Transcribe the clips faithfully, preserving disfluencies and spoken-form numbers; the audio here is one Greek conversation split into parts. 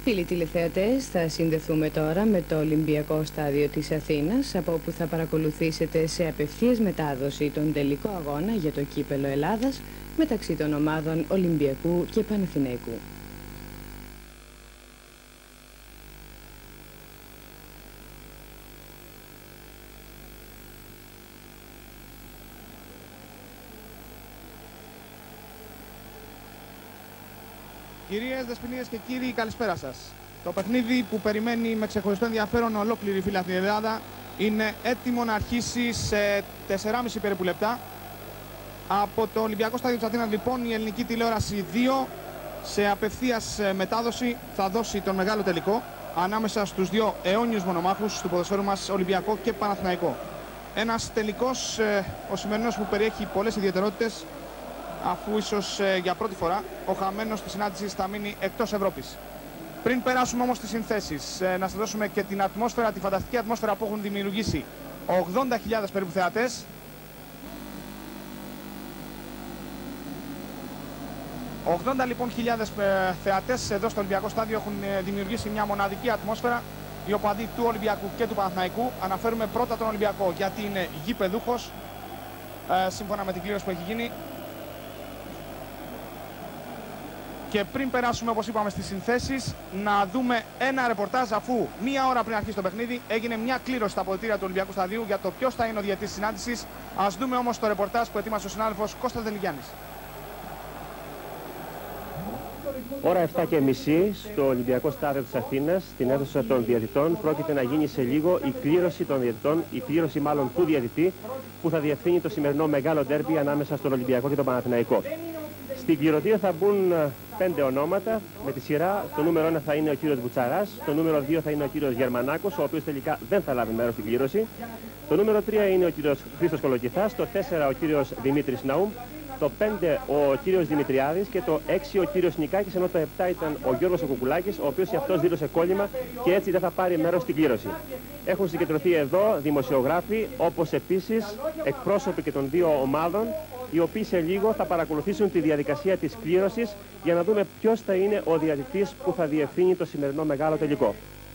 Φίλοι τηλεθεατές, θα συνδεθούμε τώρα με το Ολυμπιακό Στάδιο της Αθήνας, από όπου θα παρακολουθήσετε σε απευθείας μετάδοση τον τελικό αγώνα για το κύπελλο Ελλάδας μεταξύ των ομάδων Ολυμπιακού και Παναθηναϊκού. Κυρίες, δεσποινίες και κύριοι, καλησπέρα σας. Το παιχνίδι που περιμένει με ξεχωριστό ενδιαφέρον ολόκληρη φίλη στην Ελλάδα είναι έτοιμο να αρχίσει σε τεσσεράμισι περίπου λεπτά. Από το Ολυμπιακό Στάδιο της Αθήνας, λοιπόν, η ελληνική τηλεόραση δύο σε απευθείας μετάδοση θα δώσει τον μεγάλο τελικό ανάμεσα στους δύο αιώνιους μονομάχους του ποδοσφαίρου μας, Ολυμπιακό και Παναθηναϊκό. Ένας τελικός, ο σημερινός, που περιέχει πολλές ιδιαιτερότητες, αφού ίσως ε, για πρώτη φορά ο χαμένος της συνάντησης θα μείνει εκτός Ευρώπης. Πριν περάσουμε όμως στις συνθέσεις, ε, να σας δώσουμε και την ατμόσφαιρα, τη φανταστική ατμόσφαιρα που έχουν δημιουργήσει ογδόντα χιλιάδες περίπου θεατές. ογδόντα λοιπόν χιλιάδες ε, θεατές εδώ στο Ολυμπιακό Στάδιο έχουν ε, δημιουργήσει μια μοναδική ατμόσφαιρα. Οι οπαδοί του Ολυμπιακού και του Παναθηναϊκού. Αναφέρουμε πρώτα τον Ολυμπιακό γιατί είναι γηπεδούχος, ε, σύμφωνα με την κλήρωση που έχει γίνει. Και πριν περάσουμε, όπως είπαμε, στις συνθέσεις, να δούμε ένα ρεπορτάζ, αφού μία ώρα πριν αρχίσει το παιχνίδι έγινε μια κλήρωση στα αποδυτήρια του Ολυμπιακού Σταδίου για το ποιος θα είναι ο διαιτητής της συνάντησης. Ας δούμε όμως το ρεπορτάζ που ετοίμασε ο συνάδελφος Κώστας Δελιγιάννης. Ώρα επτά και μισή στο Ολυμπιακό Στάδιο της Αθήνας, στην αίθουσα των διαιτητών, πρόκειται να γίνει σε λίγο η κλήρωση των διαιτητών, η κλήρωση μάλλον του διαιτητή, που θα διευθύνει το σημερινό μεγάλο ντέρμπι ανάμεσα στον Ολυμπιακό και τον Παναθηναϊκό. Στην κληρωτεία θα μπουν πέντε ονόματα με τη σειρά. Το νούμερο ένα θα είναι ο κύριος Βουτσαράς, το νούμερο δύο θα είναι ο κύριος Γερμανάκος, ο οποίος τελικά δεν θα λάβει μέρος στην κλήρωση. Το νούμερο τρία είναι ο κύριος Χρήστος Κολοκυθάς, το τέσσερα ο κύριος Δημήτρης Ναούμ, το πέντε ο κύριος Δημητριάδης και το έξι ο κύριος Νικάκης, ενώ το επτά ήταν ο Γιώργος Κουκουλάκης, ο οποίος και αυτός δήλωσε κόλλημα και έτσι δεν θα πάρει μέρος στην κλήρωση. Έχουν συγκεντρωθεί εδώ δημοσιογράφοι, όπως επίσης εκπρόσωποι και των δύο ομάδων, οι οποίοι σε λίγο θα παρακολουθήσουν τη διαδικασία της κλήρωσης για να δούμε ποιος θα είναι ο διαιτητής που θα διευθύνει το σημερινό μεγάλο τελικό.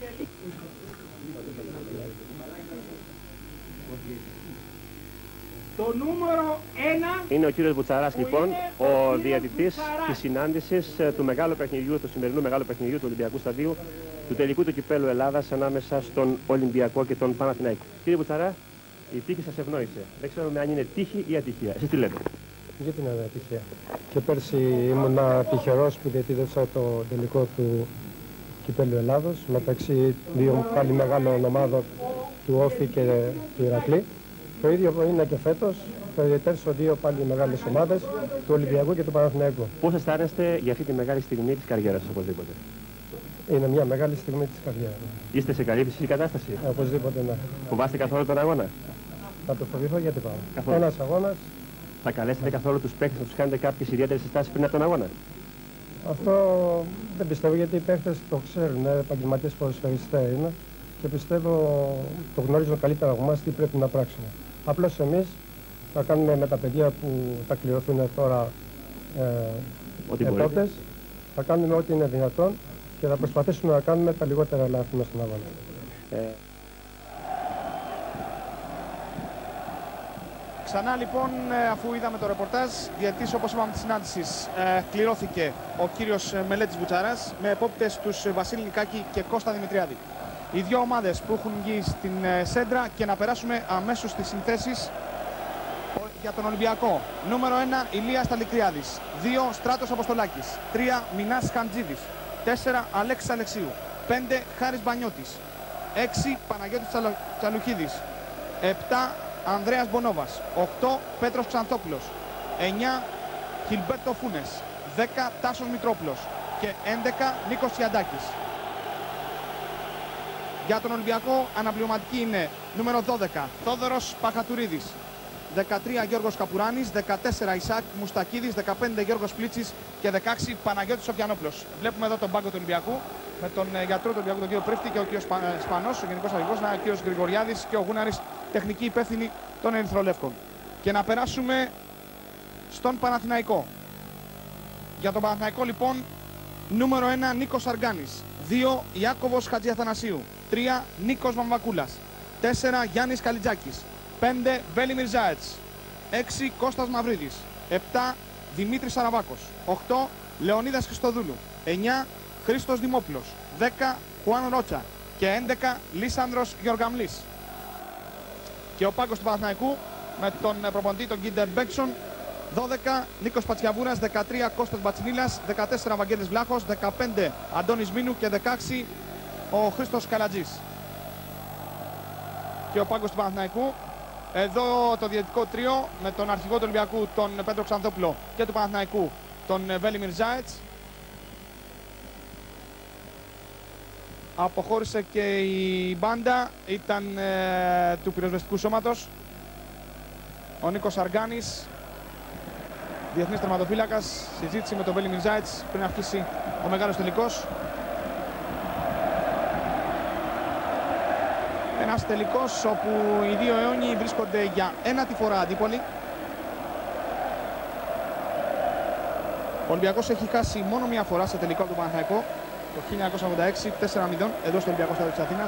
Το νούμερο ένα είναι ο κύριος Βουτσαράς, λοιπόν, ο διαιτητής της συνάντησης του μεγάλου παιχνιδιού, του σημερινού μεγάλου παιχνιδιού του Ολυμπιακού Σταδίου, του τελικού του κυπέλλου Ελλάδας ανάμεσα στον Ολυμπιακό και τον Παναθηναϊκό. Κύριε Βουτσαρά, η τύχη σας ευνόησε. Δεν ξέρουμε αν είναι τύχη ή ατυχία. Εσείς τι λέτε? Γιατί να είναι ατυχία. Και πέρσι ήμουν τυχερός που διαιτήτευσα το τελικό του κυπέλλου Ελλάδος μεταξύ δύο πάλι μεγάλων ομάδων, του Όφη και του Ηρακλή. Το ίδιο είναι και φέτος. Θα διαιτητεύσω δύο πάλι μεγάλες ομάδες, του Ολυμπιακού και του Παναθηναϊκού. Πώς αισθάνεστε για αυτή τη μεγάλη στιγμή της καριέρας σας, οπωσδήποτε? Είναι μια μεγάλη στιγμή της καριέρας. Είστε σε καλή φυσική κατάσταση? Οπωσδήποτε, ναι. Φοβάστε καθόλου τον αγώνα? Θα το φοβηθώ, γιατί πάω. Καθόλου. Ένας αγώνας. Θα καλέσετε καθόλου τους παίκτες να τους κάνετε κάποιες ιδιαίτερες συστάσεις πριν από τον αγώνα? Αυτό δεν πιστεύω, γιατί οι παίκτες το ξέρουν, επαγγελματίες ποδοσφαιριστές είναι και πιστεύω το γνωρίζουν καλύτερα από εμάς τι πρέπει να πράξουμε. Απλώς εμείς θα κάνουμε με τα παιδιά που θα κληρωθούν τώρα ε, επόπτες, θα κάνουμε ό,τι είναι δυνατόν και θα προσπαθήσουμε να κάνουμε τα λιγότερα λάθη μέσα στον αγώνα. Ε... Ξανά λοιπόν, αφού είδαμε το ρεπορτάζ, διαιτητής, όπως είπαμε, της συνάντησης, ε, κληρώθηκε ο κύριος Μελέτης Βουτσαράς με επόπτες τους Βασίλη Νικάκη και Κώστα Δημητριάδη. Οι δύο ομάδες που έχουν βγει στην ε, σέντρα, και να περάσουμε αμέσως στις συνθέσεις για τον Ολυμπιακό. Νούμερο ένα Ηλίας Ταλικριάδης, δύο Στράτος Αποστολάκης, τρία Μινάς Χαντζίδης, τέσσερα Αλέξης Αλεξίου, πέντε Χάρης Μπανιώτης, έξι Παναγιώτης Τσαλο... Τσαλουχίδης, επτά Ανδρέας Μπονόβας, οκτώ Πέτρος Ξανθόπουλος, εννιά Χιλμπέρτο Φούνες, δέκα Τάσος Μητρόπουλος και έντεκα Νίκος Τσιαντάκης. Για τον Ολυμπιακό αναπληρωματική είναι νούμερο δώδεκα Θόδωρος Παχατουρίδης, δεκατρία Γιώργος Καπουράνης, δεκατέσσερα Ισάκ Μουστακίδης, δεκαπέντε Γιώργος Πλίτσης και δεκαέξι Παναγιώτης Σοφιανόπουλος. Βλέπουμε εδώ τον πάγκο του Ολυμπιακού με τον γιατρό του Ολυμπιακού, τον κύριο Πρίφτη, και ο κύριος Σπανός, ο γενικός αρχηγός, ο κύριος Γρηγοριάδης και ο Γούναρης, τεχνική υπεύθυνη των Ερυθρολεύκων. Και να περάσουμε στον Παναθηναϊκό. Για τον Παναθηναϊκό, λοιπόν, Νούμερο ένα Νίκος Αργάνης. δύο Ιάκωβος Χατζιαθανασίου. τρία Νίκος Βαμβακούλας. τέσσερα Γιάννης Καλιτζάκης. πέντε Βέλιμιρ Ζάετς. έξι Κώστας Μαυρίδης. επτά Δημήτρης Σαραβάκος. οκτώ Λεωνίδας Χριστοδούλου. εννιά Χρήστος Δημόπουλος. δέκα Χουάν Ρότσα. Και έντεκα Λίσανδρος Γεωργαμλής. Και ο πάγκος του Παναθηναϊκού με τον προπονητή τον Γκίντερ Μπέξον. δώδεκα Νίκος Πατσιαβούρας, δεκατρία Κώστας Μπατσινίλας, δεκατέσσερα Βαγγέλης Βλάχος, δεκαπέντε Αντώνης Μίνου και δεκαέξι ο Χρήστος Καλατζής. Και ο πάγκος του Παναθηναϊκού. Εδώ το διαιτητικό τρίο με τον αρχηγό του Ολυμπιακού τον Πέτρο Ξανθόπουλο και του Παναθηναϊκού τον Βέλιμιρ Ζάετς. Αποχώρησε και η μπάντα, ήταν ε, του πυροσβεστικού σώματος. Ο Νίκος Αργάνης, διεθνής τερματοφύλακας, συζήτηση με τον Βέλιμιρ Ζάετς πριν αρχίσει ο μεγάλος τελικός. Ένας τελικός όπου οι δύο αιώνιοι βρίσκονται για ένατη φορά αντίπολοι. Ο Ολυμπιακός έχει χάσει μόνο μία φορά σε τελικό από τον Παναθηναϊκό το χίλια εννιακόσια ογδόντα έξι, τέσσερα μηδέν, εδώ στο Ολυμπιακό Στάδιο της Αθήνας.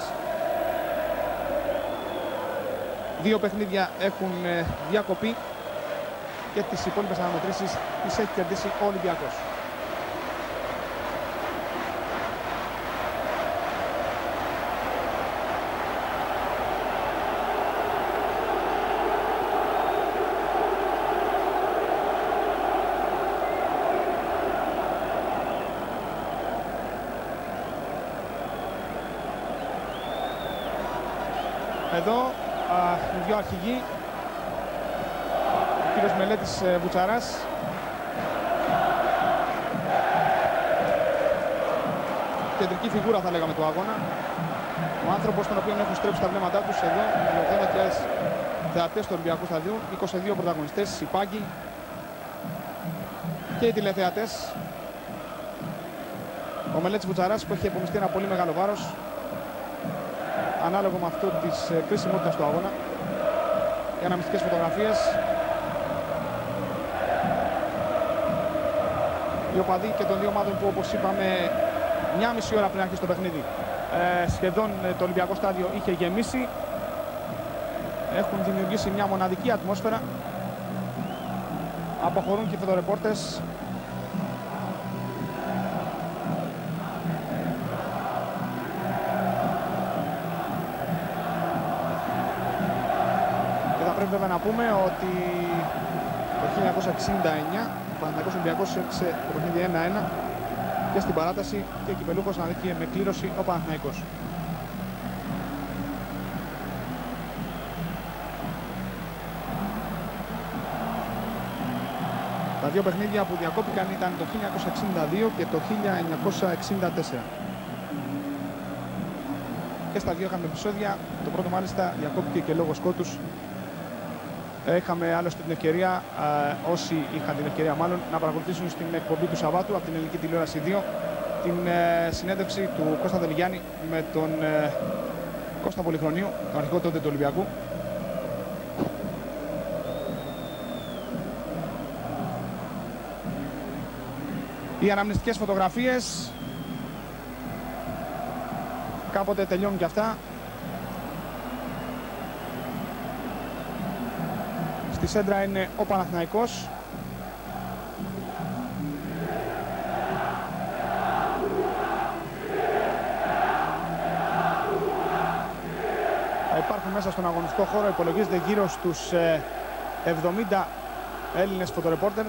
Δύο παιχνίδια έχουν διακοπεί και τις υπόλοιπες αναμετρήσεις τις έχει κερδίσει ο Ολυμπιακός. Εδώ α, οι δύο αρχηγοί, ο κύριος Μελέτης ε, Βουτσαράς κεντρική φιγούρα θα λέγαμε του αγώνα, ο άνθρωπος τον οποίο έχουν στρέψει τα βλέμματά τους εδώ με ογδόντα χιλιάδες θεατές του Ολυμπιακού Σταδιού, είκοσι δύο πρωταγωνιστές, οι πάγκοι και οι τηλεθεατές. Ο Μελέτης Βουτσαράς που έχει επομιστεί ένα πολύ μεγάλο βάρος ανάλογο με αυτό της ε, κρίσιμότητας του αγώνα. Οι αναμυστικές φωτογραφίες. Οι οπαδοί και των δύο ομάδων που, όπως είπαμε, μια μισή ώρα πριν αρχίσει το παιχνίδι ε, σχεδόν ε, το Ολυμπιακό Στάδιο είχε γεμίσει. Έχουν δημιουργήσει μια μοναδική ατμόσφαιρα. Αποχωρούν και οι φωτορεπόρτες. Πρέπει βέβαια να πούμε ότι το χίλια εννιακόσια εξήντα εννιά ο Παναθηναϊκός Ολυμπιακός έπαιξε το παιχνίδι ένα ένα και στην παράταση και κυπελούχος αναδείχθηκε με κλήρωση ο Παναθηναϊκός. Τα δύο παιχνίδια που διακόπηκαν ήταν το χίλια εννιακόσια εξήντα δύο και το χίλια εννιακόσια εξήντα τέσσερα. Και στα δύο είχαμε επεισόδια. Το πρώτο μάλιστα διακόπηκε και λόγω σκότους. Είχαμε άλλωστε την ευκαιρία, ε, όσοι είχαν την ευκαιρία μάλλον, να παρακολουθήσουν στην εκπομπή του Σαββάτου από την Ελληνική Τηλεόραση δύο την ε, συνέντευξη του Κώστα Δελιγιάννη με τον ε, Κώστα Πολυχρονίου, τον αρχηγό τότε του Ολυμπιακού. Οι αναμνηστικές φωτογραφίες κάποτε τελειώνουν και αυτά. Στη σέντρα είναι ο Παναθηναϊκός. Θα υπάρχουν μέσα στον αγωνιστικό χώρο, υπολογίζεται γύρω στους εβδομήντα Έλληνες φωτορεπόρτερς.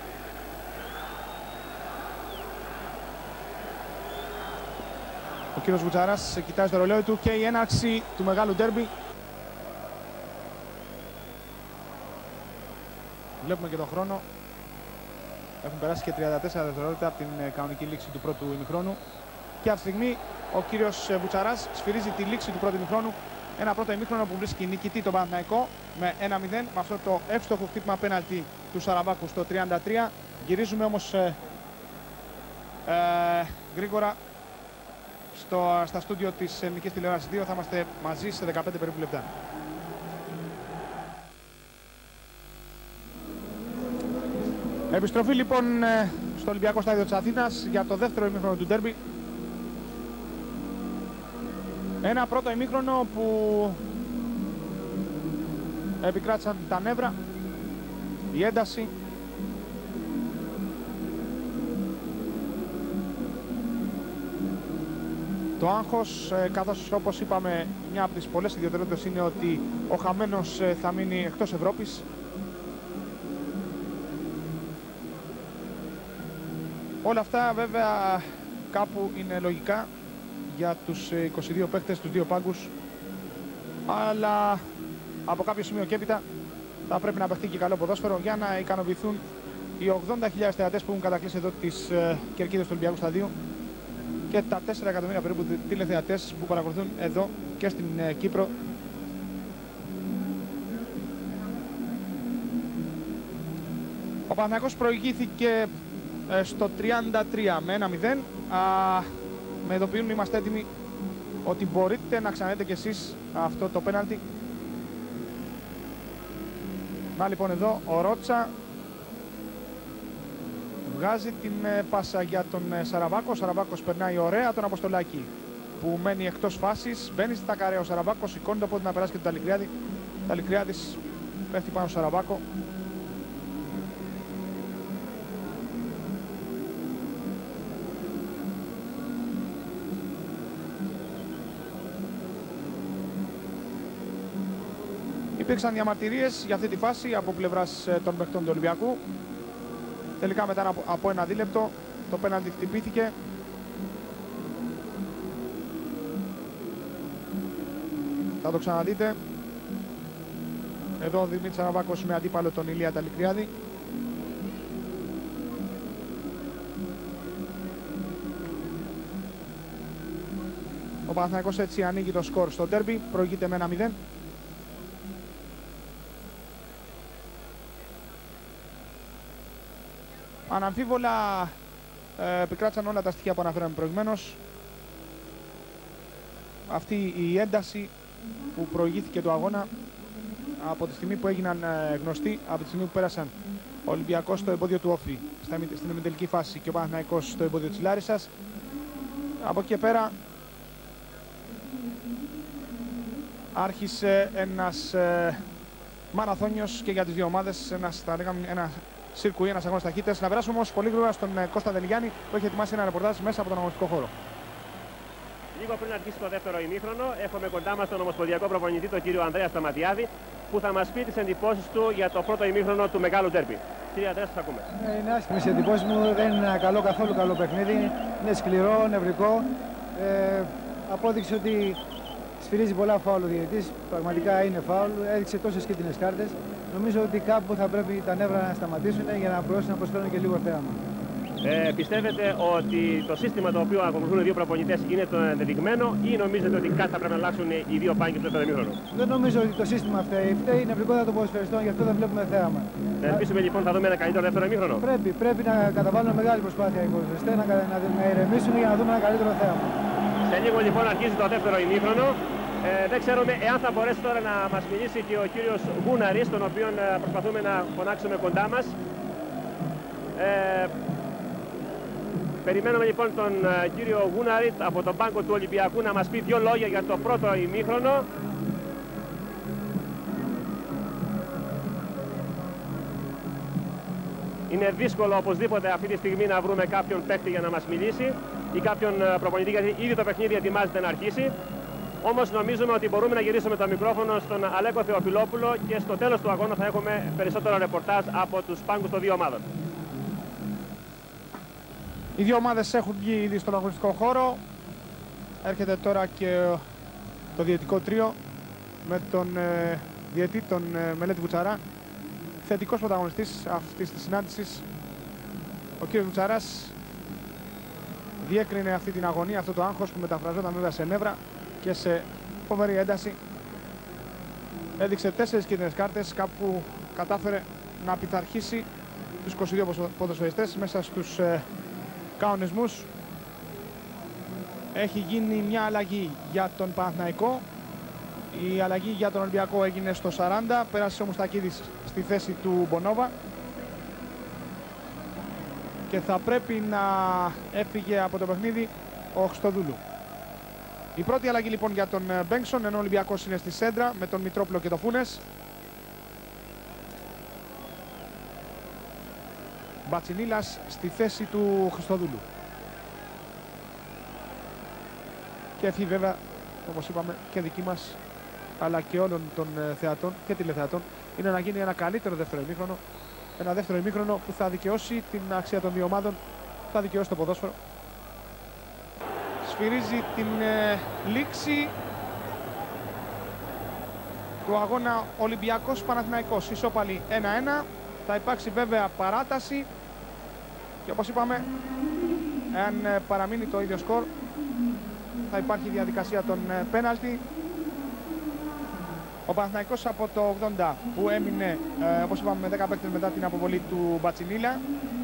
Ο κύριος Βουτσαράς κοιτάζει το ρολόι του και η έναρξη του μεγάλου ντέρμπι. Βλέπουμε και τον χρόνο. Έχουν περάσει και τριάντα τέσσερα δευτερόλεπτα από την κανονική λήξη του πρώτου ημιχρόνου. Και αυτή τη στιγμή ο κύριος Βουτσαράς σφυρίζει τη λήξη του πρώτου ημιχρόνου. Ένα πρώτο ημίχρονο που βρίσκει νικητή τον Παναθηναϊκό με ένα μηδέν με αυτό το εύστοχο χτύπημα πέναλτι του Σαραβάκου στο τριάντα τρία. Γυρίζουμε όμως ε, ε, γρήγορα στο, στα στούντιο της Ελληνικής Τηλεόρασης δύο. Θα είμαστε μαζί σε δεκαπέντε περίπου λεπτά. Επιστροφή λοιπόν στο Ολυμπιακό Στάδιο της Αθήνας για το δεύτερο ημίχρονο του ντέρμπι. Ένα πρώτο ημίχρονο που επικράτησαν τα νεύρα, η ένταση, το άγχος, ε, καθώς όπως είπαμε μια από τις πολλές ιδιαιτερότητες είναι ότι ο χαμένος ε, θα μείνει εκτός Ευρώπης. Όλα αυτά βέβαια κάπου είναι λογικά για τους είκοσι δύο παίκτες, τους δύο πάγκους, αλλά από κάποιο σημείο και έπειτα θα πρέπει να παιχτεί και καλό ποδόσφαιρο για να ικανοποιηθούν οι ογδόντα χιλιάδες θεατές που έχουν κατακλείσει εδώ τις ε, κερκίδες του Ολυμπιακού Σταδίου και τα τέσσερα εκατομμύρια περίπου τηλεθεατές που παρακολουθούν εδώ και στην ε, Κύπρο. Ο Παναθηναϊκός προηγήθηκε ε, στο τριάντα τρία με ένα μηδέν. Α, με ειδοποιούν, είμαστε έτοιμοι ότι μπορείτε να ξαναδείτε κι εσείς αυτό το πέναλτι. Να λοιπόν εδώ ο Ρότσα βγάζει την ε, πάσα για τον ε, Σαραβάκο. Ο Σαραβάκος περνάει ωραία τον Αποστολάκη που μένει εκτός φάσης. Μπαίνει στα καρέα ο Σαραβάκος, σηκώνει το πόδι να περάσει και τον Ταλικριάδη. Ταλικριάδης πέφτει πάνω στο Σαραβάκο. Υπήρξαν διαμαρτυρίες για αυτή τη φάση από πλευράς των παιχτών του Ολυμπιακού. Τελικά μετά από ένα δίλεπτο το πέναλτι χτυπήθηκε. Θα το ξαναδείτε. Εδώ ο Δημήτρης Σαραβάκος με αντίπαλο τον Ηλία Ταλικριάδη. Ο Παναθηναϊκός έτσι ανοίγει το σκορ στο ντέρμπι, προηγείται με ένα μηδέν. Αναμφίβολα ε, επικράτησαν όλα τα στοιχεία που αναφέραμε προηγουμένως. Αυτή η ένταση που προηγήθηκε του αγώνα από τη στιγμή που έγιναν ε, γνωστοί, από τη στιγμή που πέρασαν ο Ολυμπιακός στο εμπόδιο του Όφη στην ημιτελική φάση και ο Παναθηναϊκός στο εμπόδιο της Λάρισσας. Από εκεί και πέρα άρχισε ένας ε, μαραθώνιος και για τις δύο ομάδες, ένας, θα λέγαμε, ένα σιρκουί, ένας αγώνας ταχύτητας. Να περάσουμε όμως πολύ γρήγορα στον ε, Κώστα Δελιγιάννη που έχει ετοιμάσει ένα ρεπορτάζ μέσα από τον αγωνιστικό χώρο. Λίγο πριν αρχίσει το δεύτερο ημίχρονο, έχουμε κοντά μας τον ομοσπονδιακό προπονητή, τον κύριο Ανδρέα Σταματιάδη, που θα μας πει τις εντυπώσεις του για το πρώτο ημίχρονο του μεγάλου ντέρμπι. Κύριε Ανδρέα, σας ακούμε. Ε, είναι άσχημες οι εντυπώσεις μου, δεν είναι ένα καλό, καθόλου καλό παιχνίδι. Είναι σκληρό, νευρικό. Ε, απόδειξε ότι σφυρίζει πολλά φάουλ ο διαιτητής. Πραγματικά είναι φάουλ. Έδειξε τόσες κίτρινες κάρτες. Νομίζω ότι κάπου θα πρέπει τα νεύρα να σταματήσουν για να μπορέσουν να προσφέρουν και λίγο θέαμα. Ε, πιστεύετε ότι το σύστημα το οποίο ακολουθούν οι δύο προπονητές είναι το ενδεδειγμένο ή νομίζετε ότι κάτι θα πρέπει να αλλάξουν οι δύο πάγκοι του δεύτερου ημίχρονου? Δεν νομίζω ότι το σύστημα φταίει. Φταίει η νευρικότητα των ποδοσφαιριστών, γι' αυτό δεν βλέπουμε θέαμα. Να ελπίσουμε λοιπόν θα δούμε ένα καλύτερο δεύτερο ημίχρονο. Πρέπει, πρέπει να καταβάλουν μεγάλη προσπάθεια οι ποδοσφαιριστές, να, να, να ηρεμήσουν για να δούμε ένα καλύτερο θέαμα. Σε λίγο λοιπόν αρχίζει το δεύτερο ημίχρονο. Ε, δεν ξέρουμε εάν θα μπορέσει τώρα να μας μιλήσει και ο κύριος Γούναρης, τον οποίο προσπαθούμε να φωνάξουμε κοντά μας. Ε, Περιμένουμε λοιπόν τον uh, κύριο Γούναρη από τον πάγκο του Ολυμπιακού να μας πει δύο λόγια για το πρώτο ημίχρονο. Είναι δύσκολο οπωσδήποτε αυτή τη στιγμή να βρούμε κάποιον παίκτη για να μας μιλήσει ή κάποιον uh, προπονητή, γιατί ήδη το παιχνίδι ετοιμάζεται να αρχίσει. Όμως νομίζουμε ότι μπορούμε να γυρίσουμε το μικρόφωνο στον Αλέκο Θεοφιλόπουλο και στο τέλος του αγώνα θα έχουμε περισσότερο ρεπορτάζ από τους πάγκους των δύο ομάδων. Οι δύο ομάδες έχουν βγει ήδη στον αγωνιστικό χώρο. Έρχεται τώρα και το διαιτητικό τρίο με τον ε, διαιτή, τον ε, Μελέτη Βουτσαρά. Θετικός πρωταγωνιστής αυτής της συνάντησης. Ο κύριος Βουτσαράς διέκρινε αυτή την αγωνία, αυτό το άγχος που μεταφραζόταν βέβαια σε νεύρα και σε φοβερή ένταση. Έδειξε τέσσερις κίτρινες κάρτες, κάπου κατάφερε να πειθαρχήσει τους είκοσι δύο ποδοσφαιριστές μέσα στους ε, κανονισμούς. Έχει γίνει μια αλλαγή για τον Παναθηναϊκό. Η αλλαγή για τον Ολυμπιακό έγινε στο σαράντα. Πέρασε ο Μουστακίδης στη θέση του Μπονόβα. και θα πρέπει να έφυγε από το παιχνίδι ο Χριστοδούλου. Η πρώτη αλλαγή λοιπόν για τον Μπέγκσον, ενώ ο Ολυμπιακός είναι στη σέντρα με τον Μητρόπουλο και τον Φούνες. Μπατσινίλας στη θέση του Χριστοδούλου. Και ευχή βέβαια, όπως είπαμε, και δική μας αλλά και όλων των θεατών και τηλεθεατών είναι να γίνει ένα καλύτερο δεύτερο ημίχρονο. Ένα δεύτερο ημίχρονο που θα δικαιώσει την αξία των δύο ομάδων, θα δικαιώσει το ποδόσφαιρο. Σφυρίζει την ε, λήξη του αγώνα Ολυμπιακός Παναθηναϊκός. Ισόπαλη ένα ένα. Θα υπάρξει βέβαια παράταση και όπως είπαμε, εάν ε, παραμείνει το ίδιο σκορ, θα υπάρχει διαδικασία των ε, πέναλτι. Ο Παναθηναϊκός από το ογδόντα που έμεινε, ε, όπως είπαμε, με δέκα παίκτες μετά την αποβολή του Μπατσινίλα.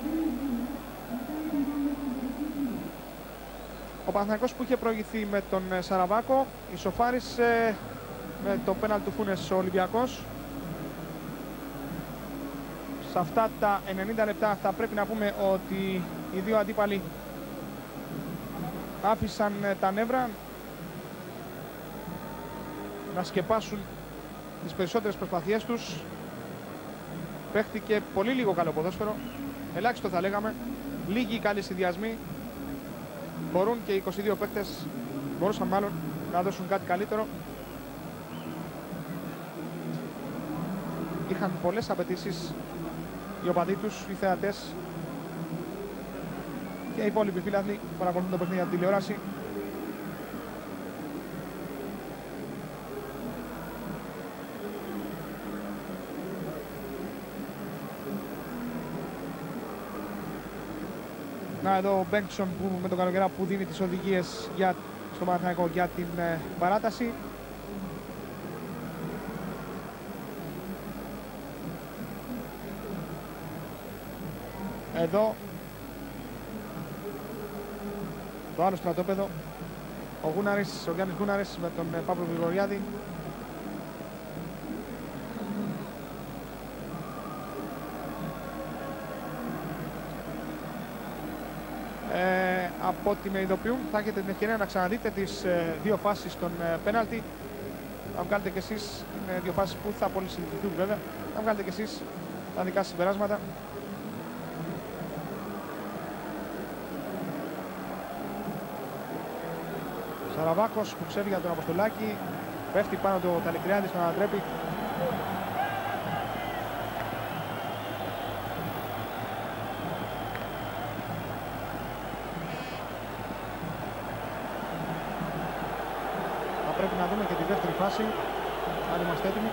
Ο Παναθηναϊκός που είχε προηγηθεί με τον ε, Σαραβάκο, ισοφάρισε με το πέναλτι του Φούνες ο Ολυμπιακός. Σε αυτά τα ενενήντα λεπτά θα πρέπει να πούμε ότι οι δύο αντίπαλοι άφησαν ε, τα νεύρα να σκεπάσουν τις περισσότερες προσπαθίες τους. Παίχτηκε πολύ λίγο καλό ποδόσφαιρο, ελάχιστο θα λέγαμε, λίγοι καλοί συνδυασμοί. Μπορούν και οι είκοσι δύο παίκτες, μπορούσαν μάλλον να δώσουν κάτι καλύτερο. Είχαν πολλές απαιτήσεις οι οπαδοί τους, οι θεατές και οι υπόλοιποι φίλαθλοι που παρακολουθούν το παιχνίδι από τηλεόραση. Να εδώ ο Μπέγκσον που, με τον Καλογερά που δίνει τις οδηγίες για, στο Παναθηναϊκό για την ε, παράταση. Εδώ το άλλο στρατόπεδο, ο Γούναρης, ο Γιάννης Γούναρης με τον ε, Παύλο Γρηγοριάδη. Ε, από ό,τι με ειδοποιούν θα έχετε την ευκαιρία να ξαναδείτε τις ε, δύο φάσεις των ε, πέναλτι. Αν βγάλετε και εσείς, είναι δύο φάσεις που θα πολύ συζητηθούν βέβαια. Αν βγάλετε και εσείς τα δικά συμπεράσματα. Σαραβάκος που ξέφυγε από τον Αποστολάκη, πέφτει πάνω το Ταλικριάδη, στον ανατρέπει. Πρέπει να δούμε και τη δεύτερη φάση, αν είμαστε έτοιμοι.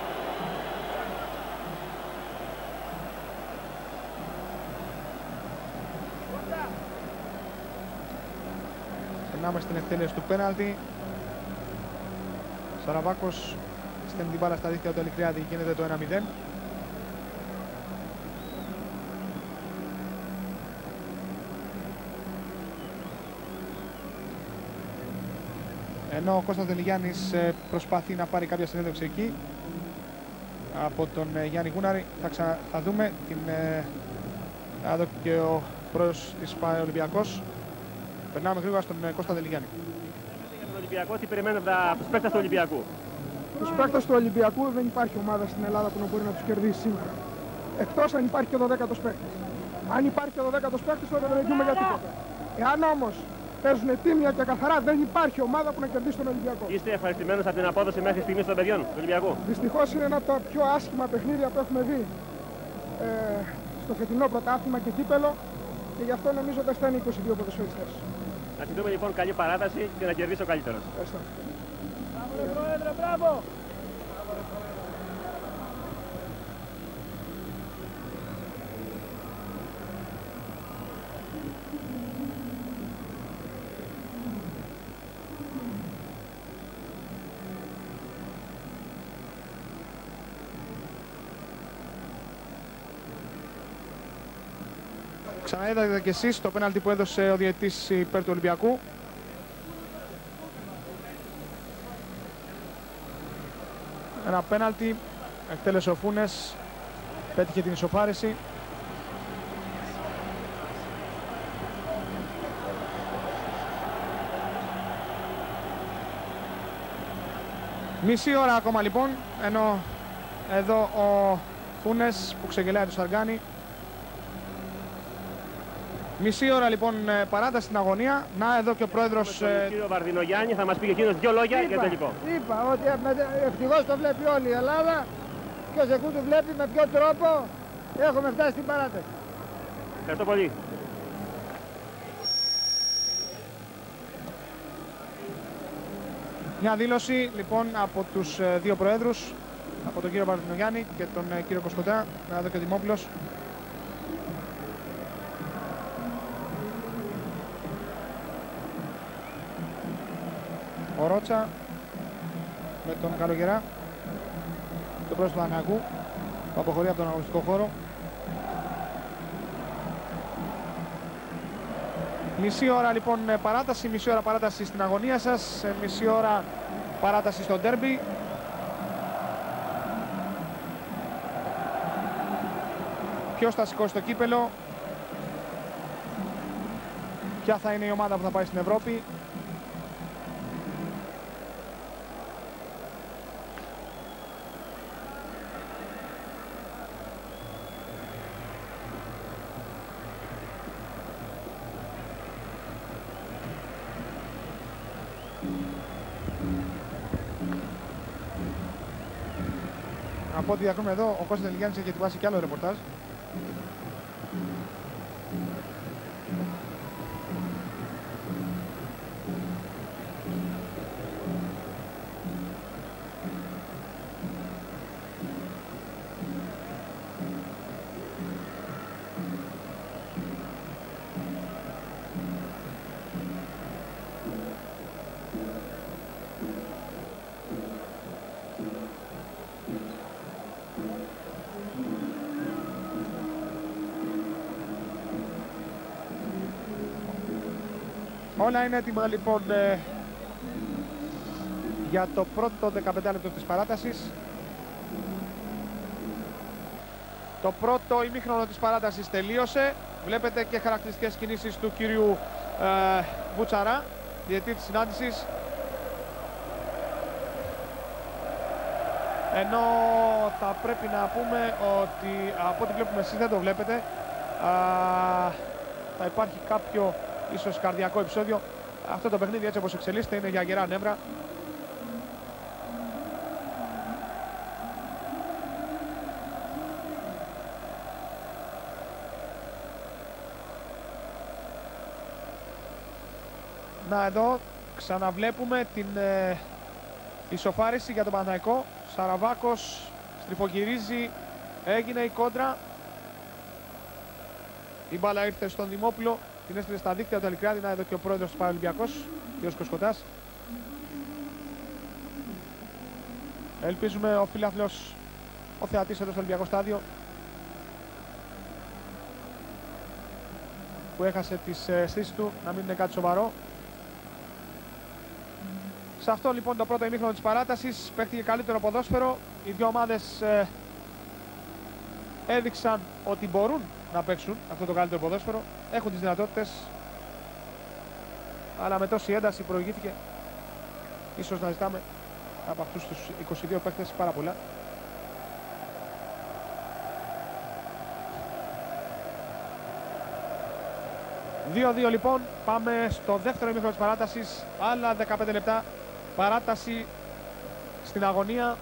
Περνάμε στην εκτέλεση του πέναλτι. Σαραβάκος στέλνει την μπάλα στα δίχτυα του Αλικριάδη, γίνεται το ένα μηδέν. Ενώ ο Κώστας Δελιγιάννης προσπαθεί να πάρει κάποια συνέντευξη εκεί από τον Γιάννη Γούναρη. Θα, ξα... θα δούμε την... Εδώ και ο πρόεδρος της ΠΑΕ Ολυμπιακός. Περνάμε γρήγορα στον Κώστα Δελιγιάννη. Για τον Ολυμπιακό, τι περιμένετε από τους παίκτες του Ολυμπιακού? Τους παίκτες του Ολυμπιακού δεν υπάρχει ομάδα στην Ελλάδα που να μπορεί να τους κερδίσει σήμερα. Εκτός αν υπάρχει και ο δωδέκατος παίκτης. Αν υπάρχει και ο δωδέκατος παίκτης, τότε δεν εγγυούμε για τίποτα. Εάν όμως παίζουν τίμια και καθαρά, δεν υπάρχει ομάδα που να κερδίσει τον Ολυμπιακό. Είστε ευχαριστημένος από την απόδοση μέχρι στιγμής των παιδιών του Ολυμπιακού? Δυστυχώς είναι ένα από τα πιο άσχημα παιχνίδια που έχουμε δει ε, στο φετινό πρωτάθλημα και κύπελο και γι' αυτό νομίζω ότι θα είναι είκοσι δύο ποδοσφαιριστές. Να τη δούμε λοιπόν καλή παράταση και να κερδίσει ο καλύτερος. Ευχαριστώ. Μπράβο, Πρόεδρε, μπράβο! Ξαναείδατε και εσείς το πέναλτι που έδωσε ο διαιτητής υπέρ του Ολυμπιακού. Ένα πέναλτι, εκτέλεσε ο Φούνες, πέτυχε την ισοφάριση. Μισή ώρα ακόμα λοιπόν, ενώ εδώ ο Φούνες που ξεγελάει το Σαργάνι. Μισή ώρα λοιπόν παράταση στην αγωνία. Να εδώ και ο πρόεδρος... Τον ε... κύριο Βαρδινογιάννη θα μας πει και εκείνος δύο λόγια είπα, για το λοιπόν. Είπα ότι ευτυχώς το βλέπει όλη η Ελλάδα. Ποιος εκού του βλέπει με ποιο τρόπο έχουμε φτάσει στην παράταση. Ευχαριστώ πολύ. Μια δήλωση λοιπόν από τους ε, δύο προέδρους, από τον κύριο Βαρδινογιάννη και τον ε, κύριο Κοσκοτά. Να εδώ και ο Δημόπουλος. Ο Ρότσα με τον Καλογερά, τον πρόσωπο του Αναγκού που αποχωρεί από τον αγωνιστικό χώρο. Μισή ώρα λοιπόν παράταση, μισή ώρα παράταση στην αγωνία σας, μισή ώρα παράταση στο ντέρμπι. Ποιος θα σηκώσει το κύπελο, ποια θα είναι η ομάδα που θα πάει στην Ευρώπη. Από ό,τι διακρίνουμε εδώ, ο Κώστας Τελιγιάννης έχει ετοιμάσει κι άλλο ρεπορτάζ. Όλα είναι έτοιμα λοιπόν ε, για το πρώτο δεκαπέντε λεπτό της παράτασης. Το πρώτο ημίχρονο της παράτασης τελείωσε. Βλέπετε και χαρακτηριστικές κινήσεις του κυρίου ε, Βουτσαρά, διαιτητή της συνάντησης. Ενώ θα πρέπει να πούμε ότι από ό,τι βλέπουμε εσείς δεν το βλέπετε, α, θα υπάρχει κάποιο ίσως καρδιακό επεισόδιο. Αυτό το παιχνίδι έτσι όπως εξελίσσεται είναι για γερά νεύρα. Να εδώ ξαναβλέπουμε την ε, ισοφάριση για τον Παναθηναϊκό. Σαραβάκος στριφογυρίζει, έγινε η κόντρα. Η μπάλα ήρθε στον Δημόπουλο, την έστειλε στα δίκτυα του Αλικράδη. Να εδώ και ο πρόεδρος του Παραλυμπιακός, κ. Κοσκοτάς. Ελπίζουμε ο φίλαθλος, ο θεατής εδώ στο Ολυμπιακό στάδιο, που έχασε τις αισθήσεις του, να μην είναι κάτι σοβαρό. Σε αυτό λοιπόν το πρώτο ημίχρονο της παράτασης παίχτηκε καλύτερο ποδόσφαιρο. Οι δύο ομάδες ε, έδειξαν ότι μπορούν να παίξουν αυτό το καλύτερο ποδόσφαιρο. Έχουν τις δυνατότητες, αλλά με τόση ένταση προηγήθηκε. Ίσως να ζητάμε από αυτούς τους είκοσι δύο παίκτες πάρα πολλά. δύο δύο λοιπόν, πάμε στο δεύτερο ημίχρονο της παράτασης. Άλλα δεκαπέντε λεπτά παράταση στην αγωνία.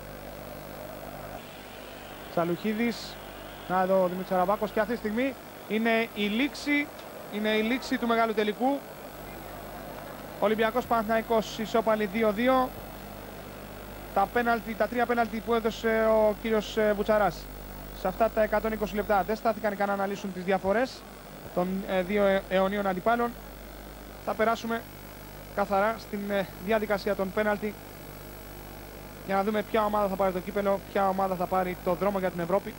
Τσαλουχίδης, να εδώ ο Δημήτρης Σαραβάκος, και αυτή τη στιγμή είναι η λήξη, είναι η λήξη του μεγάλου τελικού. Ολυμπιακός Παναθηναϊκός ισόπαλη δύο δύο. Τα, πέναλτι, τα τρία πέναλτι που έδωσε ο κύριος Βουτσαράς σε αυτά τα εκατόν είκοσι λεπτά δεν στάθηκαν καν να αναλύσουν τις διαφορές των ε, δύο αιωνίων αντιπάλων. Θα περάσουμε καθαρά στην ε, διαδικασία των πέναλτι για να δούμε ποια ομάδα θα πάρει το κύπελο, ποια ομάδα θα πάρει το δρόμο για την Ευρώπη.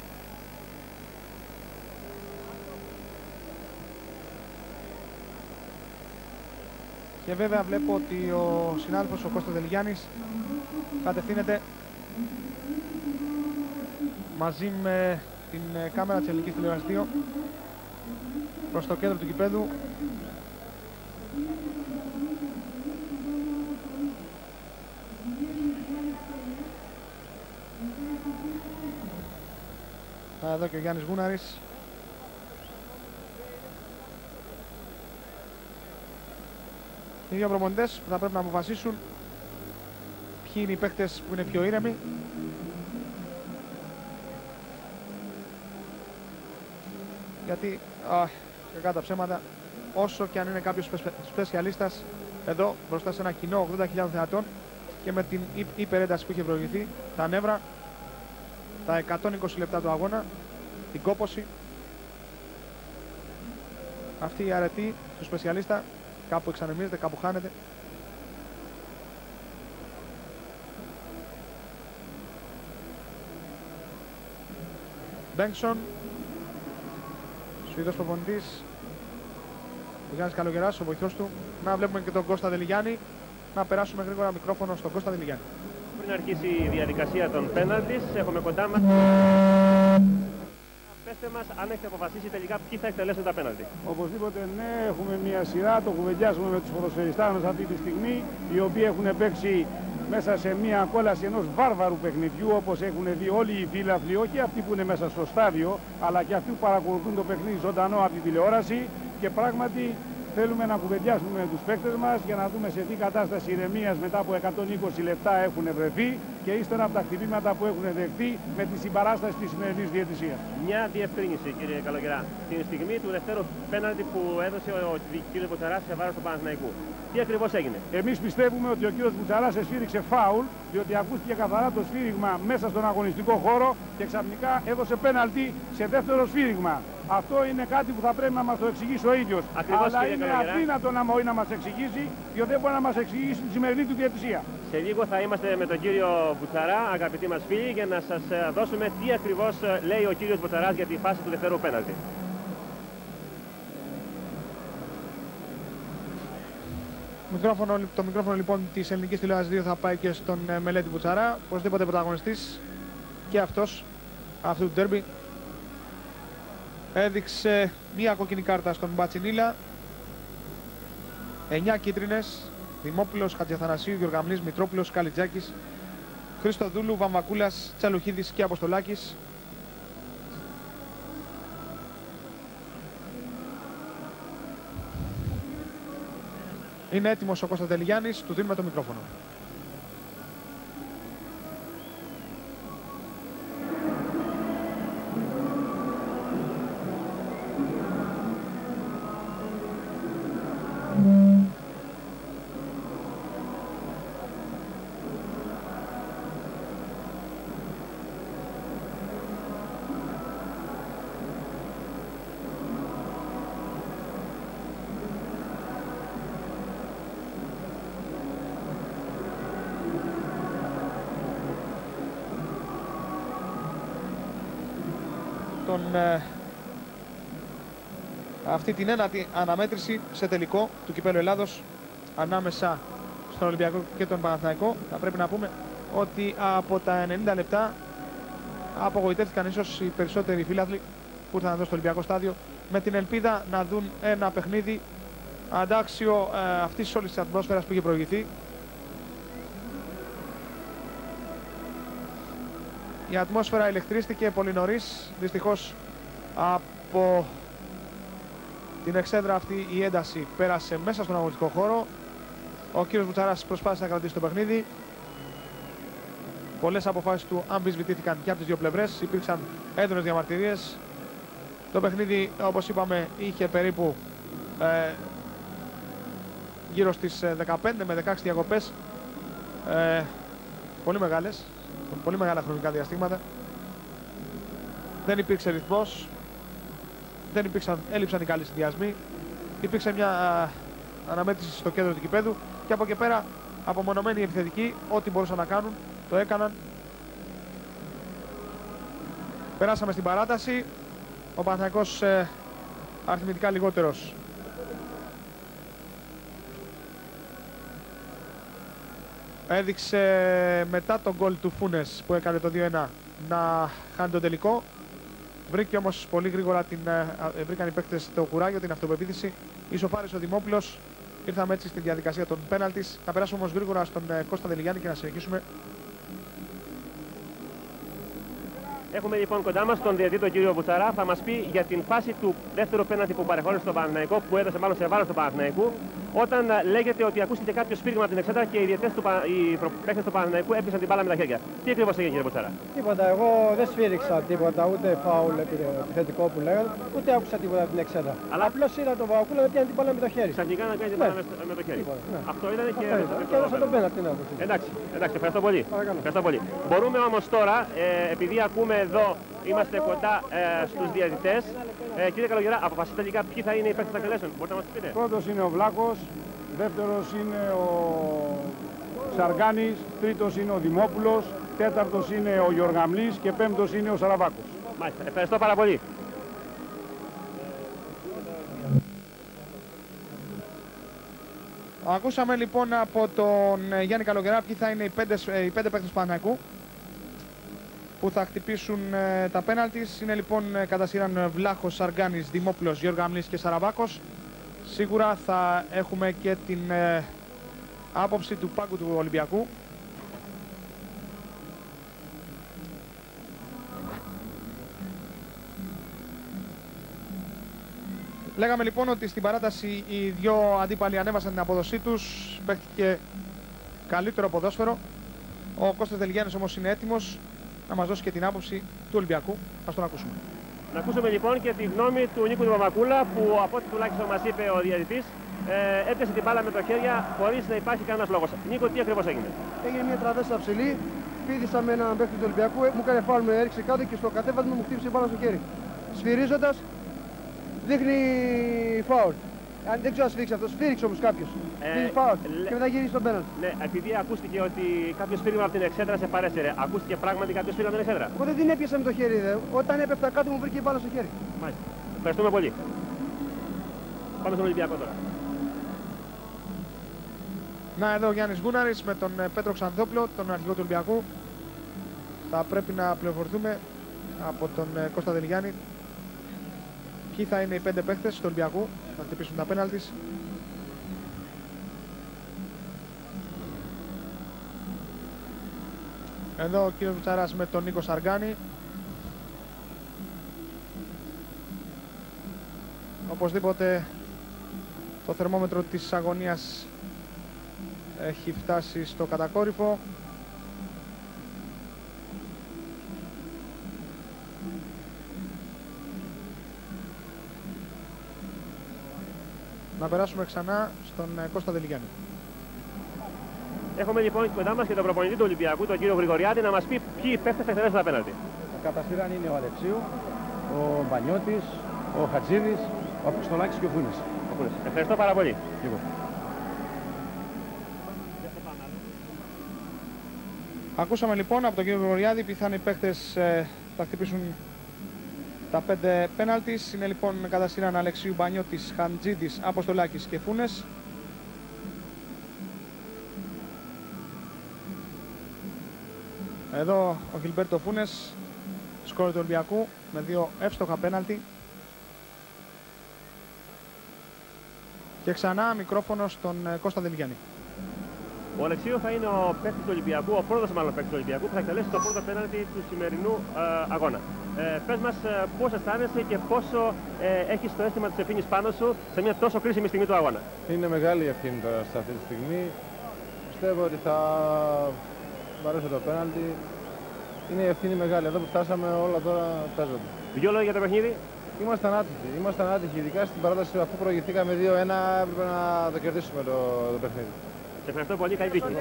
Και βέβαια βλέπω ότι ο συνάδελφος ο Κώστας Δελιγιάννης κατευθύνεται μαζί με την κάμερα της Ελληνικής Τηλεόρασης δύο προς το κέντρο του γηπέδου. Εδώ και ο Γιάννης Γούναρης. Οι δύο προπονητές που θα πρέπει να αποφασίσουν ποιοι είναι οι παίκτες που είναι πιο ήρεμοι. Γιατί, α, κακά τα ψέματα, όσο και αν είναι κάποιος σπεσιαλίστας εδώ μπροστά σε ένα κοινό ογδόντα χιλιάδων θεατών και με την υπερένταση που είχε προηγηθεί, τα νεύρα, τα εκατόν είκοσι λεπτά του αγώνα, την κόπωση, αυτή η αρετή του σπεσιαλίστα κάπου εξανεμίζεται, κάπου χάνεται. Μπέγκσον, Σουηδός προπονητής, ο Γιάννης Καλογεράς, ο βοηθός του. Να βλέπουμε και τον Κώστα Δελιγιάννη. Να περάσουμε γρήγορα μικρόφωνο στον Κώστα Δελιγιάννη. Πριν αρχίσει η διαδικασία των πέναλτις, έχουμε κοντά μας. Πέστε μας αν έχετε αποφασίσει τελικά ποιοι θα εκτελέσουν τα πέναλτι. Οπωσδήποτε ναι, έχουμε μια σειρά, το κουβεντιάζουμε με τους ποδοσφαιριστάς μας αυτή τη στιγμή, οι οποίοι έχουν παίξει μέσα σε μια κόλαση ενός βάρβαρου παιχνιδιού, όπως έχουν δει όλοι οι φίλαθλοι, όχι αυτοί που είναι μέσα στο στάδιο, αλλά και αυτοί που παρακολουθούν το παιχνίδι ζωντανό από τη τηλεόραση. Και πράγματι θέλουμε να κουβεντιάσουμε με τους παίκτες μας για να δούμε σε τι κατάσταση ηρεμίας μετά από εκατόν είκοσι λεπτά έχουν βρεθεί και ύστερα από τα χτυπήματα που έχουν δεχτεί με τη συμπαράσταση της σημερινής διαιτησίας. Μια διευκρίνηση, κύριε Καλογερά. Την στιγμή του δεύτερου πέναλτι που έδωσε ο κ. Μπουτσαράς σε βάρος του Παναθηναϊκού, τι ακριβώς έγινε? Εμείς πιστεύουμε ότι ο κ. Μπουτσαράς εσφύριξε φάουλ, διότι ακούστηκε καθαρά το σφύριγμα μέσα στον αγωνιστικό χώρο και ξαφνικά έδωσε πέναλτι σε δεύτερο σφύριγμα. Αυτό είναι κάτι που θα πρέπει να μας το εξηγήσει ο ίδιος. Ακριβώς, αλλά κύριε είναι Καλογερά, αδύνατο να μπορεί να μας εξηγήσει, διότι δεν μπορεί να μας εξηγήσει τη σημερινή του διαιτησία. σε λίγο θα είμαστε με τον κύριο Μπουτσαρά, αγαπητοί μας φίλοι, για να σας δώσουμε τι ακριβώς λέει ο κύριος Μπουτσαράς για τη φάση του δεύτερου πέναλτι. Μικρόφωνο, το μικρόφωνο λοιπόν της ελληνικής τηλεόρασης δύο θα πάει και στον ε, Μελέτη Μπουτσαρά, οπωσδήποτε πρωταγωνιστής και αυτός αυτού του ντέρμπι. Έδειξε μία κόκκινη κάρτα στον Μπατσινίλα, εννιά κίτρινες, Δημόπουλος, Χατζηθανασίου, Γιωργαμνής, Μητρόπουλος, Καλιτζάκης, Χριστοδούλου, Βαμβακούλας, Τσαλουχίδης και Αποστολάκης. Είναι έτοιμος ο Κώστας Δελιγιάννης, του δίνουμε το μικρόφωνο. Τον, ε, αυτή την ένατη αναμέτρηση σε τελικό του Κυπέλλου Ελλάδος ανάμεσα στον Ολυμπιακό και τον Παναθηναϊκό. Θα πρέπει να πούμε ότι από τα ενενήντα λεπτά απογοητεύτηκαν ίσως οι περισσότεροι φίλαθλοι που ήρθαν εδώ στο Ολυμπιακό στάδιο με την ελπίδα να δουν ένα παιχνίδι αντάξιο ε, αυτής όλης της ατμόσφαιρας που είχε προηγηθεί. Η ατμόσφαιρα ηλεκτρίστηκε πολύ νωρίς, δυστυχώς από την εξέδρα αυτή η ένταση πέρασε μέσα στον αγωνιστικό χώρο. Ο κύριος Μπουτσαράς προσπάθησε να κρατήσει το παιχνίδι. Πολλές αποφάσεις του αμφισβητήθηκαν και από τις δύο πλευρές, υπήρξαν έντονες διαμαρτυρίες. Το παιχνίδι, όπως είπαμε, είχε περίπου ε, γύρω στις δεκαπέντε με δεκαέξι διακοπές, ε, πολύ μεγάλες. Πολύ μεγάλα χρονικά διαστήματα. Δεν υπήρξε ρυθμός, δεν υπήρξαν, έλειψαν οι καλοί συνδυασμοί. Υπήρξε μια α, αναμέτρηση στο κέντρο του γηπέδου και από εκεί πέρα απομονωμένοι επιθετικοί, ό,τι μπορούσαν να κάνουν, το έκαναν. Περάσαμε στην παράταση. Ο Παναθηναϊκός ε, αριθμητικά λιγότερος. Έδειξε μετά τον γκολ του Φούνες που έκανε το δύο ένα να χάνει τον τελικό. Βρήκε όμως πολύ γρήγορα, την, ε, βρήκαν οι παίκτες το κουράγιο, την αυτοπεποίθηση. Ισοφάρισε ο Δημόπουλος. Ήρθαμε έτσι στη διαδικασία των πέναλτις. Θα περάσουμε όμως γρήγορα στον ε, Κώστα Δελιγιάννη και να συνεχίσουμε. Έχουμε λοιπόν κοντά μας τον διαιτητή τον κύριο Βουτσαρά. Θα μας πει για την φάση του δεύτερου πέναλτι που παρεχώρησε στον Παναθηναϊκό, που έδωσε μάλλον σε βάρος του Παναθηναϊκού, όταν λέγεται ότι ακούστηκε κάποιο σφύριγμα από την εξέδρα και οι διαιτητές του οι παίκτες του Παναθηναϊκού έπιασαν την μπάλα με τα χέρια. Τι ακριβώς έγινε, κύριε Βουτσαρά? Τίποτα, εγώ δεν σφύριξα τίποτα, ούτε φάουλ επιθετικό που λέγανε, ούτε άκουσα τίποτα από την εξέδρα. Αλλά απλώς είδα τον Βακούλα να πιάνει την μπάλα με το χέρι. Ξαφνικά να κάνει την μπάλα με το χέρι. Ναι. Αυτό ήταν και. Και έδωσα τον πέναλτι. Εντάξει, εντάξει, ευχαριστώ πολύ. Ευχαριστώ πολύ. Μπορούμε όμως τώρα, ε, επειδή ακούμε εδώ, είμαστε κοντά ε, στους διαιτητές. Ε, κύριε Καλογερά, αποφασίστε τελικά ποιοι θα είναι οι παίκτες των εκτελέσεων. Μπορείτε να μας πείτε? Πρώτος είναι ο Βλάκος, δεύτερος είναι ο Σαργάνης, τρίτος είναι ο Δημόπουλος, τέταρτος είναι ο Γιοργαμλής και πέμπτος είναι ο Σαραβάκος. Μάλιστα, ευχαριστώ πάρα πολύ. Ακούσαμε λοιπόν από τον Γιάννη Καλογερά ποιοι θα είναι οι πέντε, οι πέντε παίκτες του Παναθηναϊκού που θα χτυπήσουν ε, τα πέναλτις. Είναι λοιπόν ε, κατά σειράν Βλάχος, Σαργάνης, Δημόπουλος, Γιοργαμλής και Σαραβάκος. Σίγουρα θα έχουμε και την ε, άποψη του πάγκου του Ολυμπιακού. Λέγαμε λοιπόν ότι στην παράταση οι δυο αντίπαλοι ανέβασαν την απόδοσή τους, παίχτηκε καλύτερο ποδόσφαιρο. Ο Κώστας Δελγιάννης όμως είναι έτοιμος να μας δώσει και την άποψη του Ολυμπιακού. Ας τον ακούσουμε. Να ακούσουμε λοιπόν και τη γνώμη του Νίκου Παπαμακούλα, που από ό,τι τουλάχιστον μας είπε ο διαιτητής, ε, έπιασε την μπάλα με το χέρια χωρίς να υπάρχει κανένας λόγος. Νίκο, τι ακριβώς έγινε? Έγινε μια τραβέσα ψηλή, πήδησα με έναν παίκτη του Ολυμπιακού, μου έκανε φάουλ, με έριξε κάτω και στο κατέβασμα μου χτύπησε μπάλα στο χέρι. Σφυρίζοντας, δείχνει φάουλ. Αν δεν ξέρω αν σφίριξε αυτό, σφίριξε όμως κάποιος. Ε, φάουλ λέ... και μετά γύρισε στον πέναλτι. Ναι, επειδή ακούστηκε ότι κάποιο σφύριγμα από την εξέδρα σε παρέσυρε, ακούστηκε πράγματι κάποιο σφύριγμα από την εξέδρα? Εγώ δεν την έπιασα με το χέρι, δε. Όταν έπεφτα κάτω μου βρήκε μπάλα στο χέρι. Μάλιστα. Ευχαριστούμε πολύ. Πάμε στον Ολυμπιακό τώρα. Να, εδώ ο Γιάννης Γκούναρης με τον Πέτρο Ξανθόπλο, τον αρχηγό του Ολυμπιακού. Θα πρέπει να πληροφορηθούμε από τον Κώστα Δελγιάννη ποιοι θα είναι οι πέντε παίχτες του Ολυμπιακού θα χτυπήσουν τα πέναλτις. Εδώ ο κύριος Βουτσαράς με τον Νίκο Σαργάνη. Οπωσδήποτε το θερμόμετρο της αγωνίας έχει φτάσει στο κατακόρυφο. Να περάσουμε ξανά στον Κώστα Δελγιάννη. Έχουμε λοιπόν κοντά μας και τον προπονητή του Ολυμπιακού, τον κύριο Γρηγοριάδη, να μας πει ποιοι παίχτες θα εκτελέσουν τα πέναλτι. Κατά σειράν είναι ο Αλεξίου, ο Μπανιώτης, ο Χατζίδης, ο Αποστολάκης και ο Φούνης. Ευχαριστώ πάρα πολύ. Λοιπόν. Ακούσαμε λοιπόν από τον κύριο Γρηγοριάδη ποιοι θα είναι οι παίχτες ε, θα χτυπήσουν τα πέντε πέναλτις. Είναι λοιπόν κατά σειράν Αλεξίου, Μπανιώτης, Χατζίδης, Αποστολάκης και Φούνες. Εδώ ο Γιλμπέρτο Φούνες, σκόρερ του Ολυμπιακού με δύο εύστοχα πέναλτι. Και ξανά μικρόφωνο στον Κώστα Δελγιάννη. Ο Αλεξίου θα είναι ο παίκτης του Ολυμπιακού, ο πρώτος μάλλον παίκτης του Ολυμπιακού που θα εκτελέσει το πρώτο πέναλτι του σημερινού ε, αγώνα. Ε, πες μας ε, πώς αισθάνεσαι και πόσο ε, έχεις το αίσθημα της ευθύνης πάνω σου σε μια τόσο κρίσιμη στιγμή του αγώνα. Είναι μεγάλη ευθύνη τώρα σε αυτή τη στιγμή. Πιστεύω ότι θα βαρέσω το πέναλτι. Είναι η ευθύνη μεγάλη. Εδώ που φτάσαμε όλα τώρα παίζονται. Δυο λόγια για το παιχνίδι. Ήμασταν άτυχοι. Ήμασταν άτυχοι. Ειδικά στην παράταση αφού προηγηθήκαμε δύο ένα έπρεπε να το κερδίσουμε το, το παιχνίδι. Σε ευχαριστώ πολύ. Καλή τύχη.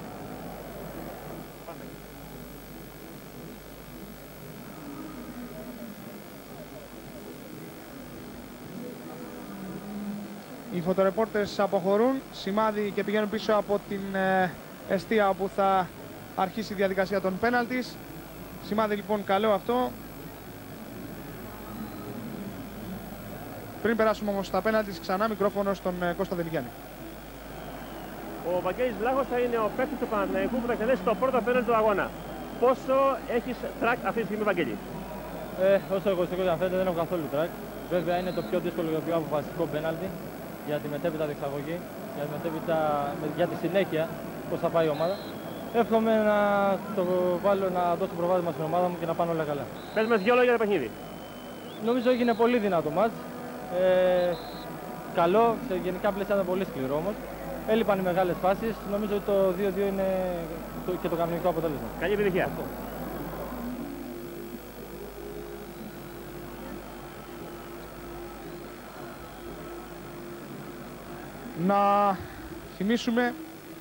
Οι φωτορεπόρτες αποχωρούν, σημάδι και πηγαίνουν πίσω από την ε, εστία όπου θα αρχίσει η διαδικασία των πέναλτις. Σημάδι λοιπόν καλό αυτό. Πριν περάσουμε όμως στα πέναλτις, ξανά μικρόφωνο στον ε, Κώστα Δελγιάννη. Ο Βαγγέλης Βλάχος θα είναι ο παίκτης του Παναθηναϊκού που θα εκτελέσει το πρώτο πέναλτι του αγώνα. Πόσο έχεις τρακ αυτή τη στιγμή, Βαγγέλη? Ε, όσο εγωιστικό για φαίνεται δεν έχω καθόλου τρακ. Βέβαια είναι το πιο δύσκολο και το πιο αποφασιστικό πέναλτι για τη μετέπειτα διεξαγωγή, για τη, μετέπειτα, για τη συνέχεια πώς θα πάει η ομάδα. εύχομαι να το βάλω, να δώσω προβάδισμα στην ομάδα μου και να πάνε όλα καλά. Πες μας δύο λόγια για το παιχνίδι. Νομίζω έγινε πολύ δυνατό μάτς. Ε, καλό, σε γενικά πλαίσια ήταν πολύ σκληρό όμως. Έλειπαν οι μεγάλες φάσεις. Νομίζω ότι το δύο δύο είναι το, και το κανονικό αποτέλεσμα. Καλή επιτυχία. Αυτό. Να θυμίσουμε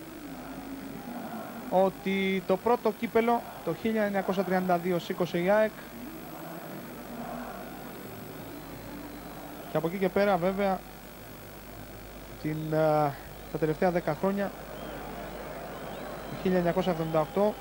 ότι το πρώτο κύπελο το χίλια εννιακόσια τριάντα δύο σήκωσε η ΑΕΚ και από εκεί και πέρα βέβαια την, uh, τα τελευταία δέκα χρόνια το χίλια εννιακόσια εβδομήντα οκτώ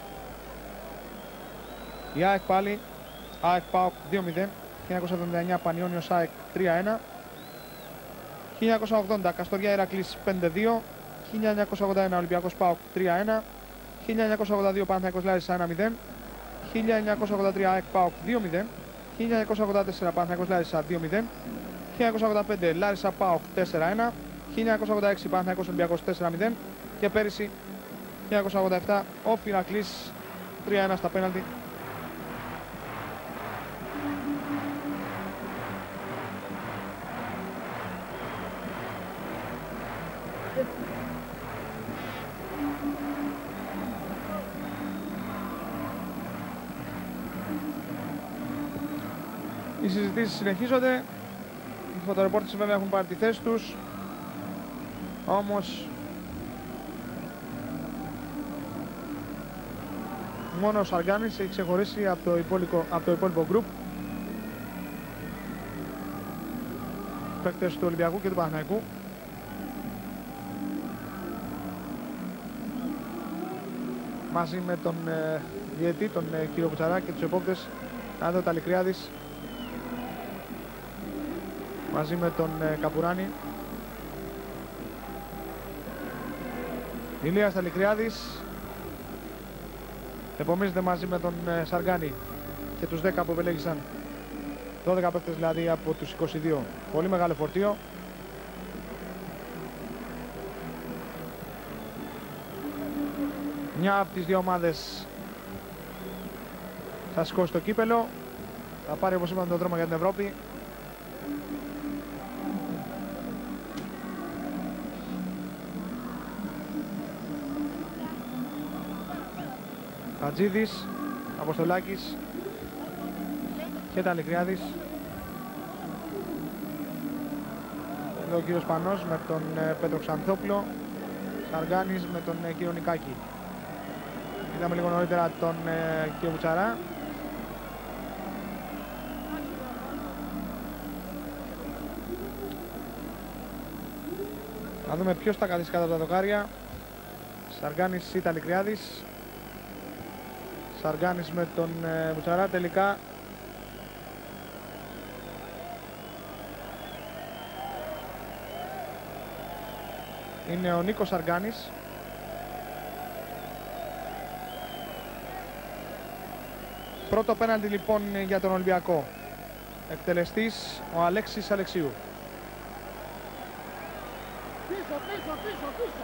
η ΑΕΚ πάλι ΑΕΚ ΠΑΟΚ δύο μηδέν, χίλια εννιακόσια εβδομήντα εννιά Πανιώνιος ΑΕΚ τρία ένα, χίλια εννιακόσια ογδόντα Καστοριά Ηρακλής πέντε δύο, χίλια εννιακόσια ογδόντα ένα Ολυμπιακός ΠΑΟΚ τρία ένα, χίλια εννιακόσια ογδόντα δύο Παναθηναϊκός Λάρισα ένα μηδέν, χίλια εννιακόσια ογδόντα τρία ΑΕΚ ΠΑΟΚ δύο μηδέν, χίλια εννιακόσια ογδόντα τέσσερα Παναθηναϊκός Λάρισα δύο μηδέν, χίλια εννιακόσια ογδόντα πέντε Λάρισα ΠΑΟΚ τέσσερα ένα, χίλια εννιακόσια ογδόντα έξι Παναθηναϊκός Ολυμπιακός τέσσερα μηδέν και πέρυσι χίλια εννιακόσια ογδόντα επτά ο Ηρακλής τρία ένα στα πέναλτι. Οι συζητήσεις συνεχίζονται. Οι φωτορεπόρτες βέβαια έχουν πάρει τη θέση τους. Όμως μόνο ο Σαργάνης έχει ξεχωρίσει από το υπόλοιπο, από το υπόλοιπο γκρουπ. Παίκτες του Ολυμπιακού και του Παναθηναϊκού. Μαζί με τον ε, διαιτή, τον ε, κύριο Κουτσαρά και τους επόπτες Άντο Ταλικριάδης. Μαζί με τον ε, Καπουράνη. Ηλίας Ταλικριάδης επομίζεται μαζί με τον ε, Σαργάνη και τους δέκα που επελέγησαν, δώδεκα παίκτες δηλαδή από τους είκοσι δύο. Πολύ μεγάλο φορτίο. Μια από τις δύο ομάδες θα σηκώσει το κύπελο, θα πάρει όπως είπαμε τον δρόμο για την Ευρώπη. Χατζίδης, Αποστολάκης και Ταλικριάδης. Εδώ ο κύριος Πανός με τον ε, Πέτρο Ξανθόπλο, Σαργάνης με τον ε, κύριο Νικάκη. Είδαμε λίγο νωρίτερα τον ε, κύριο Βουτσαρά. Να δούμε ποιος θα καθίσει κάτω από τα δοκάρια. Σαργάνης ή Ταλικριάδης. Σαργάνης με τον ε, Βουτσαρά. Τελικά είναι ο Νίκος Σαργάνης. Πρώτο πέναλτι λοιπόν για τον Ολυμπιακό. Εκτελεστής ο Αλέξης Αλεξίου. Πίσω, πίσω, πίσω, πίσω.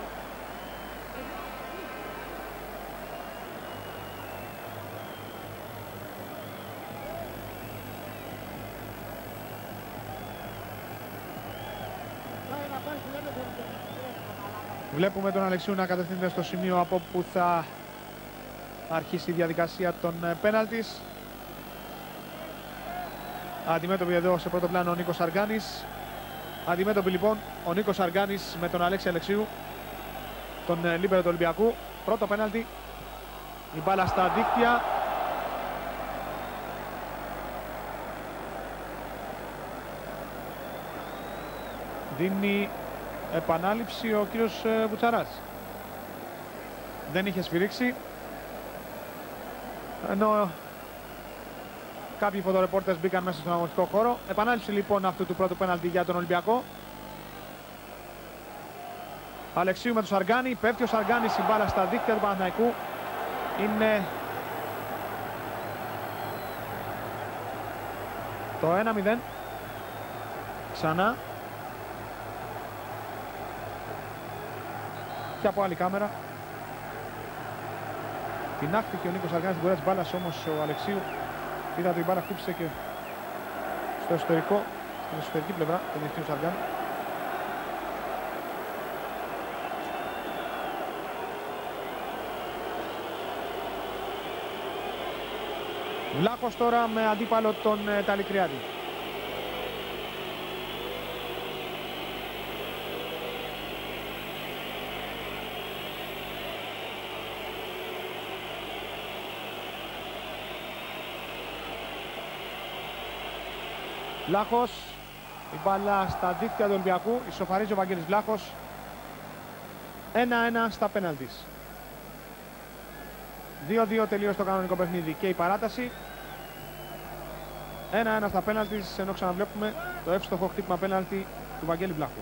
Βλέπουμε τον Αλεξίου να κατευθύνεται στο σημείο από που θα αρχίσει η διαδικασία των πέναλτις. Αντιμέτωποι εδώ σε πρώτο πλάνο ο Νίκος Σαργάνης. Αντιμέτωποι λοιπόν ο Νίκος Σαργάνης με τον Αλέξη Αλεξίου, τον λίμπερο του Ολυμπιακού. Πρώτο πέναλτι. Η μπάλα στα δίκτυα. Δίνει επανάληψη ο κύριος Βουτσαράς. Δεν είχε σφυρίξει. Ενώ κάποιοι φωτορεπόρτες μπήκαν μέσα στον αγωνιστικό χώρο. Επανάληψη λοιπόν αυτού του πρώτου πέναλτι για τον Ολυμπιακό. Αλεξίου με τον Σαργάνη. Πέφτει ο Σαργάνης, η μπάλα στα δίκτυα του Παναθηναϊκού. Είναι το ένα μηδέν. Ξανά. Και από άλλη κάμερα. Τινάχτηκε ο Νίκος Σαργάνης στην πορεία της μπάλας, όμως ο Αλεξίου είδα ότι η μπάλα χτύπησε και στο εσωτερικό, στην εσωτερική πλευρά του δικτύου Σαργάνη. Βλάχος τώρα με αντίπαλο τον Ταλικριάδη. Βλάχος, η μπάλα στα δίκτυα του Ολυμπιακού, ισοφαρίζει ο Βαγγέλης Βλάχος. ένα ένα στα πέναλτις. δύο δύο τελείωσε το κανονικό παιχνίδι και η παράταση. ένα ένα στα πέναλτις, ενώ ξαναβλέπουμε το εύστοχο χτύπημα πέναλτι του Βαγγέλη Βλάχου.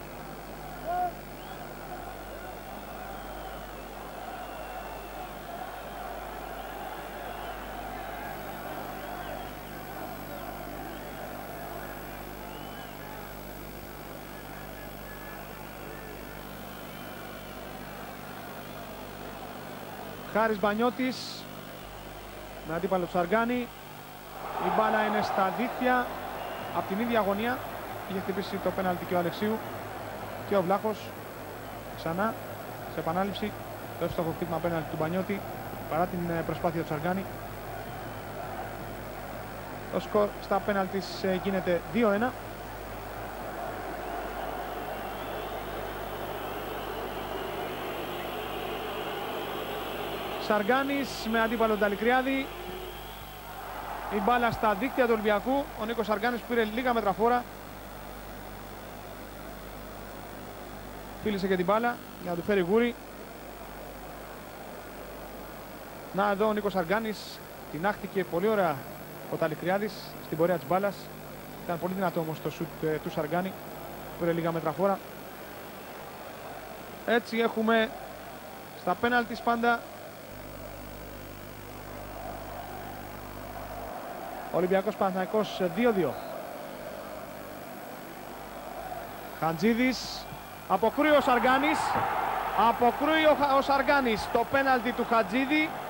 Χάρης Μπανιώτης με αντίπαλο του Σαργάνη. Η μπάλα είναι στα δίκτυα από την ίδια γωνία. Είχε χτυπήσει το πέναλτι και ο Αλεξίου και ο Βλάχος. Ξανά σε επανάληψη το εύστοχο χτύπημα πέναλτι του Μπανιώτη παρά την προσπάθεια του Σαργάνη. Το σκορ στα πέναλτι γίνεται δύο ένα. Σαργάνης με αντίπαλο τον Ταλικριάδη. Η μπάλα στα δίκτυα του Ολυμπιακού. Ο Νίκος Σαργάνης πήρε λίγα μέτρα φόρα. Φίλησε και την μπάλα για να του φέρει γούρι. Να εδώ ο Νίκος Σαργάνης. Τινάχτηκε πολύ ωραία ο Ταλικριάδης στην πορεία της μπάλας. Ήταν πολύ δυνατό όμως το σουτ ε, του Σαργάνη. Πήρε λίγα μέτρα φόρα. Έτσι έχουμε στα πέναλτις πάντα Ολυμπιακός Παναθηναϊκός δύο δύο. Χαντζίδης, αποκρούει ο Σαργάνης, αποκρούει ο, ο Σαργάνης το πέναλτι του Χαντζίδη.